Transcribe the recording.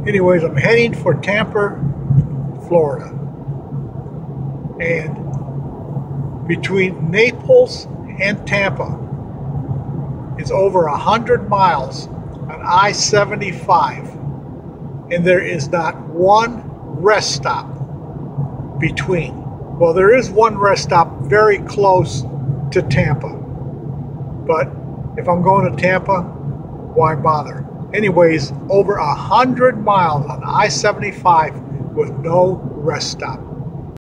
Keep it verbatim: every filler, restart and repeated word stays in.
Anyways, I'm heading for Tampa, Florida. And between Naples and Tampa is over a hundred miles on I seventy-five. And there is not one rest stop between. Well, there is one rest stop very close to Tampa. But if I'm going to Tampa, why bother? Anyways, over a hundred miles on I seventy-five with no rest stop.